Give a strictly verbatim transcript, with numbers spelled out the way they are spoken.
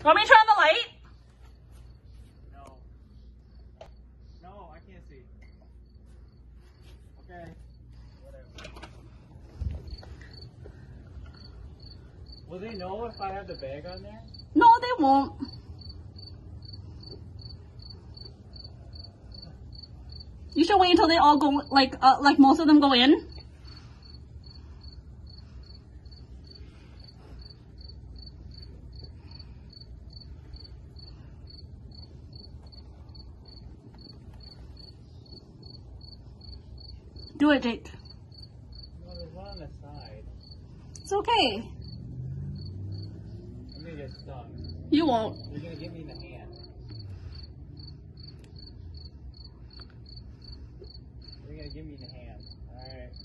Want me to turn on the light? No. No, I can't see. Okay. Whatever. Will they know if I have the bag on there? No, they won't. You should wait until they all go, like, uh, like most of them go in. Do it, Jake. No, there's one on the side. It's okay. I'm gonna get stung. You won't. You're gonna get me in the hand. You're gonna get me in the hand. Alright.